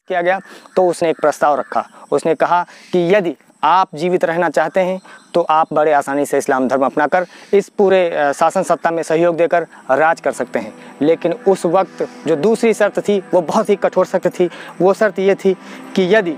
किया गया तो उसने एक प्रस्ताव रखा। उसने कहा कि यदि आप जीवित रहना चाहते हैं तो आप बड़े आसानी से इस्लाम धर्म अपनाकर इस पूरे शासन सत्ता में सहयोग देकर राज कर सकते हैं। लेकिन उस वक्त जो दूसरी शर्त थी वो बहुत ही कठोर शर्त थी। वो शर्त ये थी कि यदि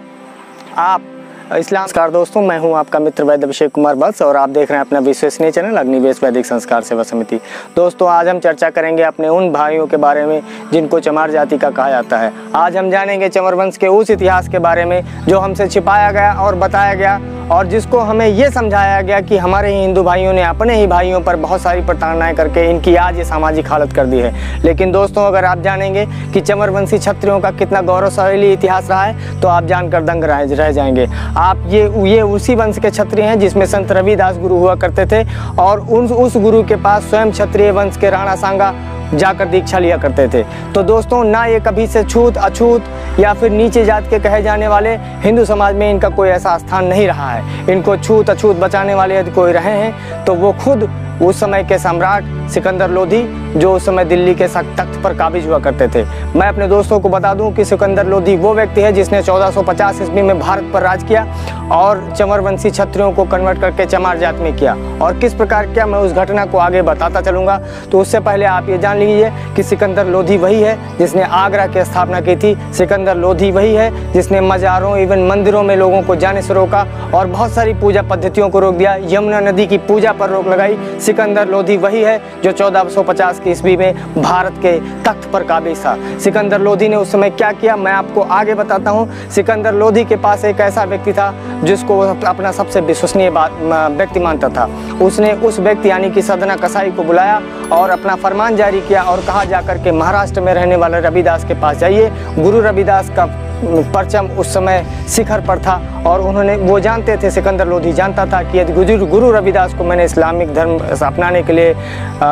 आप इस्लाम। नमस्कार दोस्तों, मैं हूं आपका मित्र वैद्य अभिषेक कुमार बत्स और आप देख रहे हैं अपना विश्वसनीय चैनल अग्निवेश वैदिक संस्कार सेवा समिति। दोस्तों, आज हम चर्चा करेंगे अपने उन भाइयों के बारे में जिनको चमार जाति का कहा जाता है। आज हम जानेंगे चमर वंश के उस इतिहास के बारे में जो हमसे छिपाया गया और बताया गया और जिसको हमें ये समझाया गया कि हमारे ही हिंदू भाइयों ने अपने ही भाइयों पर बहुत सारी प्रताड़नाएं करके इनकी आज ये सामाजिक हालत कर दी है। लेकिन दोस्तों, अगर आप जानेंगे कि चमरवंशी क्षत्रियों का कितना गौरवशाली इतिहास रहा है तो आप जानकर दंग रह जाएंगे। आप ये उसी वंश के क्षत्रिय हैं जिसमें संत रविदास गुरु हुआ करते थे और उस गुरु के पास स्वयं क्षत्रिय वंश के राणा सांगा जाकर दीक्षा लिया करते थे। तो दोस्तों, ना ये कभी से छूत अछूत या फिर नीचे जात के कहे जाने वाले हिंदू समाज में इनका कोई ऐसा स्थान नहीं रहा है। इनको छूत अछूत बचाने वाले यदि कोई रहे हैं तो वो खुद उस समय के सम्राट सिकंदर लोधी जो उस समय दिल्ली के तख्त पर काबिज हुआ करते थे। मैं अपने दोस्तों को बता दूं कि सिकंदर लोधी वो व्यक्ति है जिसने 1450 ईस्वी में भारत पर राज किया और चमरवंशी क्षत्रियों को कन्वर्ट करके चमार जात में किया। और किस प्रकार किया मैं उस घटना को आगे बताता चलूँगा। तो उससे पहले आप ये जान लीजिए कि सिकंदर लोधी वही है जिसने आगरा की स्थापना की थी। सिकंदर लोधी वही है जिसने मज़ारों इवन मंदिरों में लोगों को जाने से रोका और बहुत सारी पूजा पद्धतियों को रोक दिया। यमुना नदी की पूजा पर रोक लगाई। सिकंदर लोधी वही है जो 1450 की ईस्वी में भारत के तख्त पर काबिज था। सिकंदर लोधी ने उस समय क्या किया मैं आपको आगे बताता हूँ। सिकंदर लोधी के पास एक ऐसा व्यक्ति था जिसको अपना सबसे विश्वसनीय व्यक्ति मानता था। उसने उस व्यक्ति यानी कि सदना कसाई को बुलाया और अपना फरमान जारी किया और कहा जाकर के महाराष्ट्र में रहने वाले रविदास के पास जाइए। गुरु रविदास का परचम उस समय शिखर पर था और वो जानते थे, सिकंदर लोधी जानता था कि यदि गुरु रविदास को मैंने इस्लामिक धर्म अपनाने के लिए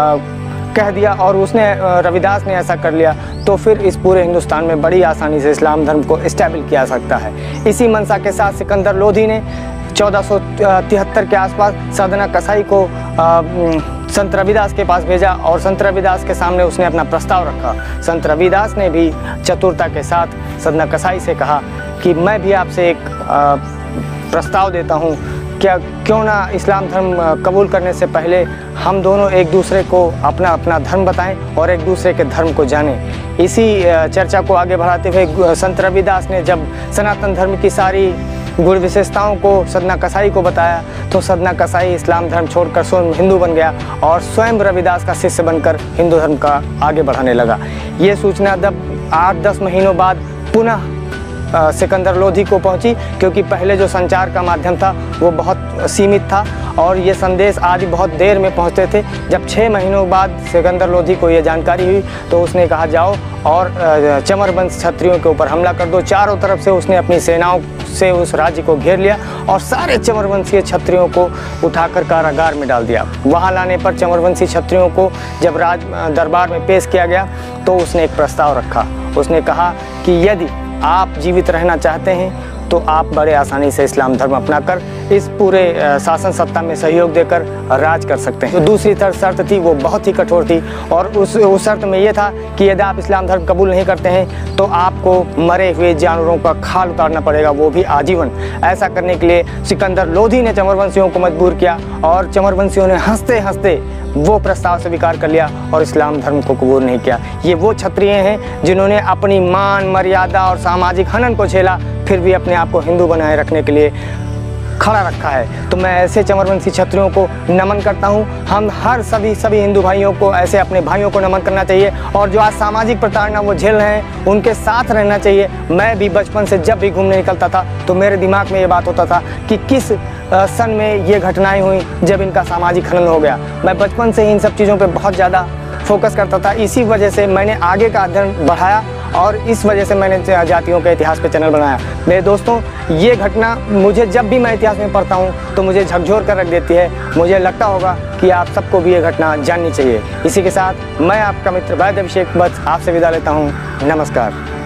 कह दिया और रविदास ने ऐसा कर लिया तो फिर इस पूरे हिंदुस्तान में बड़ी आसानी से इस्लाम धर्म को इस्टेब्लिश किया सकता है। इसी मंशा के साथ सिकंदर लोधी ने 1473 के आसपास सदना कसाई को संत रविदास के पास भेजा और संत रविदास के सामने उसने अपना प्रस्ताव रखा। संत रविदास ने भी चतुरता के साथ सदना कसाई से कहा कि मैं भी आपसे एक प्रस्ताव देता हूँ, क्यों ना इस्लाम धर्म कबूल करने से पहले हम दोनों एक दूसरे को अपना अपना धर्म बताएं और एक दूसरे के धर्म को जानें। इसी चर्चा को आगे बढ़ाते हुए संत रविदास ने जब सनातन धर्म की सारी गुण विशेषताओं को सदना कसाई को बताया तो सदना कसाई इस्लाम धर्म छोड़कर स्वयं हिंदू बन गया और स्वयं रविदास का शिष्य बनकर हिंदू धर्म का आगे बढ़ाने लगा। ये सूचना जब 8-10 महीनों बाद पुनः सिकंदर लोधी को पहुंची, क्योंकि पहले जो संचार का माध्यम था वो बहुत सीमित था और ये संदेश आदि बहुत देर में पहुंचते थे। जब 6 महीनों बाद सिकंदर लोधी को ये जानकारी हुई तो उसने कहा जाओ और चमर वंश क्षत्रियों के ऊपर हमला कर दो। चारों तरफ से उसने अपनी सेनाओं से उस राज्य को घेर लिया और सारे चमरवंशीय क्षत्रियों को उठाकर कारागार में डाल दिया। वहाँ लाने पर चमरवंशी क्षत्रियों को जब राज दरबार में पेश किया गया तो उसने एक प्रस्ताव रखा। उसने कहा कि यदि आप जीवित रहना चाहते हैं तो आप बड़े आसानी से इस्लाम धर्म अपनाकर इस पूरे शासन सत्ता में सहयोग देकर राज कर सकते हैं। तो दूसरी शर्त थी वो बहुत ही कठोर थी और उस शर्त में ये था कि यदि आप इस्लाम धर्म कबूल नहीं करते हैं तो आपको मरे हुए जानवरों का खाल उतारना पड़ेगा, वो भी आजीवन। ऐसा करने के लिए सिकंदर लोधी ने चमरवंशियों को मजबूर किया और चमरवंशियों ने हंसते हंसते वो प्रस्ताव स्वीकार कर लिया और इस्लाम धर्म को कबूल नहीं किया। ये वो क्षत्रिय हैं जिन्होंने अपनी मान मर्यादा और सामाजिक हनन को झेला फिर भी अपने आप को हिंदू बनाए रखने के लिए खड़ा रखा है। तो मैं ऐसे चमरवंशी क्षत्रियों को नमन करता हूँ। हम हर सभी हिंदू भाइयों को ऐसे अपने भाइयों को नमन करना चाहिए और जो आज सामाजिक प्रताड़ना वो झेल रहे हैं उनके साथ रहना चाहिए। मैं भी बचपन से जब भी घूमने निकलता था तो मेरे दिमाग में ये बात होता था कि किस सन में ये घटनाएं हुई जब इनका सामाजिक हनन हो गया। मैं बचपन से इन सब चीज़ों पर बहुत ज़्यादा फोकस करता था। इसी वजह से मैंने आगे का अध्ययन बढ़ाया और इस वजह से मैंने जातियों के इतिहास पे चैनल बनाया। मेरे दोस्तों, ये घटना मुझे जब भी मैं इतिहास में पढ़ता हूँ तो मुझे झकझोर कर रख देती है। मुझे लगता होगा कि आप सबको भी ये घटना जाननी चाहिए। इसी के साथ मैं आपका मित्र वैद्य अभिषेक बत्स आपसे विदा लेता हूँ। नमस्कार।